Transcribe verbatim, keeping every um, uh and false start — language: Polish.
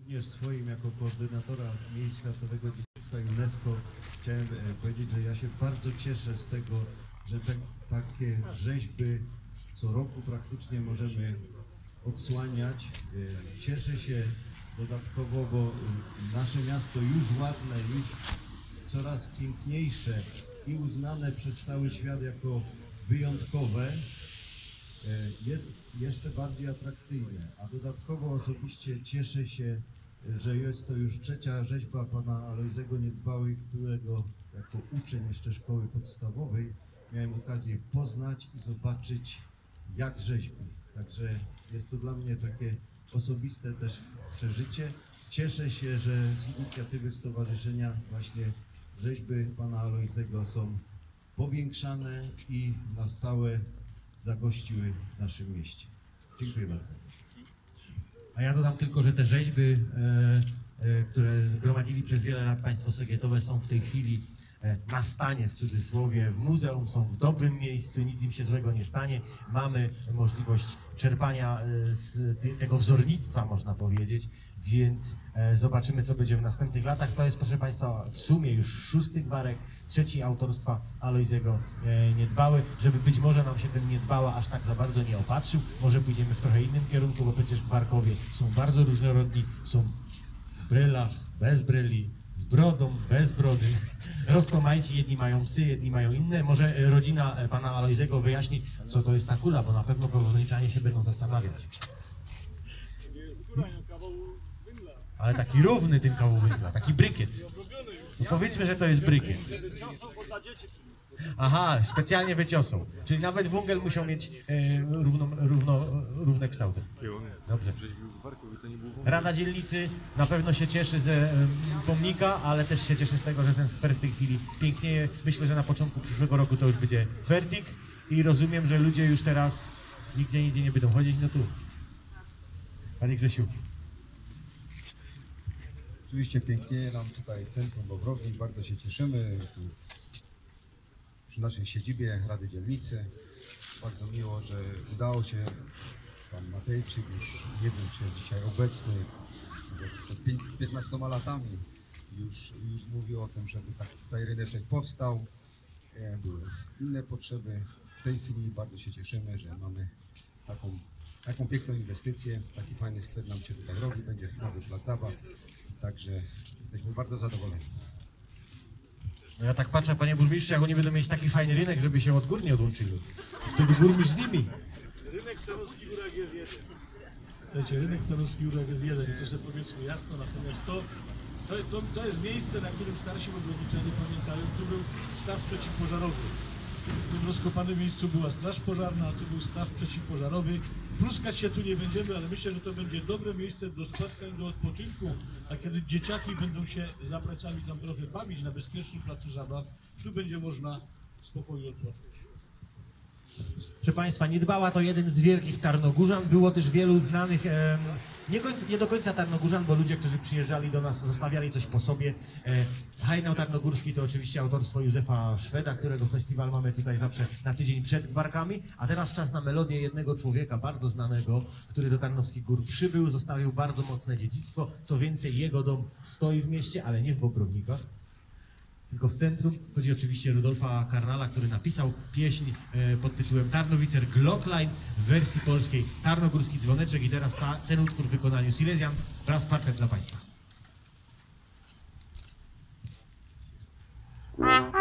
również swoim jako koordynatora miejsc światowego dziedzictwa UNESCO chciałem powiedzieć, że ja się bardzo cieszę z tego, że te, takie rzeźby co roku praktycznie możemy odsłaniać. Cieszę się dodatkowo, bo nasze miasto już ładne, już coraz piękniejsze i uznane przez cały świat jako wyjątkowe, jest jeszcze bardziej atrakcyjne, a dodatkowo osobiście cieszę się, że jest to już trzecia rzeźba pana Alojzego Niedbałej, którego jako uczeń jeszcze szkoły podstawowej miałem okazję poznać i zobaczyć, jak rzeźbi. Także jest to dla mnie takie osobiste też przeżycie. Cieszę się, że z inicjatywy stowarzyszenia właśnie rzeźby pana Alojzego są powiększane i na stałe zagościły w naszym mieście. Dziękuję bardzo. A ja dodam tylko, że te rzeźby, e, e, które zgromadzili przez wiele lat państwo sowietowe, są w tej chwili e, na stanie, w cudzysłowie, w muzeum, są w dobrym miejscu, nic im się złego nie stanie. Mamy możliwość czerpania e, z ty, tego wzornictwa, można powiedzieć, więc e, zobaczymy, co będzie w następnych latach. To jest, proszę państwa, w sumie już szósty gwarek, trzeci autorstwa Alojzego e, Niedbały, żeby być może nam się ten Niedbała aż tak za bardzo nie opatrzył. Może pójdziemy w trochę innym kierunku, bo przecież gwarkowie są bardzo różnorodni, są w brylach, bez bryli, z brodą, bez brody. Roztomajci, jedni mają psy, jedni mają inne. Może rodzina pana Alojzego wyjaśni, co to jest ta kula, bo na pewno połowniczanie się będą zastanawiać. Ale taki równy tym kawał węgla, taki brykiet. No powiedzmy, że to jest brykiet. Aha, specjalnie wyciosą. Czyli nawet węgiel musiał mieć e, równo, równo, równe kształty. Dobrze. Rada Dzielnicy na pewno się cieszy ze e, pomnika, ale też się cieszy z tego, że ten skwer w tej chwili pięknieje. Myślę, że na początku przyszłego roku to już będzie fertik i rozumiem, że ludzie już teraz nigdzie nigdzie nie będą chodzić, no tu. Panie Grzesiu. Oczywiście pięknieje nam tutaj centrum Bobrownik, bardzo się cieszymy. Tu przy naszej siedzibie Rady Dzielnicy. Bardzo miło, że udało się, pan Matejczyk już nie wiem, czy jest dzisiaj obecny, przed piętnastoma latami już, już mówił o tym, żeby taki tutaj ryneczek powstał. Były inne potrzeby. W tej chwili bardzo się cieszymy, że mamy taką, taką piękną inwestycję, taki fajny skwer nam się tutaj robi, będzie nowy plac zabaw, także jesteśmy bardzo zadowoleni. No ja tak patrzę, panie burmistrzu, jak oni będą mieć taki fajny rynek, żeby się od gór nie odłączyli. Wtedy burmistrz z nimi. Rynek Tarnowski Górek jest jeden. Wiecie, rynek Tarnowski Górek jest jeden i to sobie powiedzmy jasno, natomiast to, to, to, to jest miejsce, na którym starsi obrowniczanie pamiętają, tu był staw przeciwpożarowy. W tym rozkopanym miejscu była straż pożarna, a tu był staw przeciwpożarowy. Pluskać się tu nie będziemy, ale myślę, że to będzie dobre miejsce do spotkań, do odpoczynku, a kiedy dzieciaki będą się za plecami tam trochę bawić na bezpiecznym placu zabaw, tu będzie można spokojnie odpocząć. Proszę państwa, Niedbała to jeden z wielkich Tarnogórzan. Było też wielu znanych, e, nie, końca, nie do końca Tarnogórzan, bo ludzie, którzy przyjeżdżali do nas, zostawiali coś po sobie. E, Hajnał Tarnogórski to oczywiście autorstwo Józefa Szweda, którego festiwal mamy tutaj zawsze na tydzień przed gwarkami. A teraz czas na melodię jednego człowieka, bardzo znanego, który do Tarnowskich Gór przybył, zostawił bardzo mocne dziedzictwo. Co więcej, jego dom stoi w mieście, ale nie w Bobrownikach, tylko w centrum. Chodzi oczywiście o Rudolfa Karnala, który napisał pieśń e, pod tytułem Tarnowicer Glockline w wersji polskiej Tarnogórski Dzwoneczek i teraz ta, ten utwór w wykonaniu Silesian wraz kwartet dla państwa.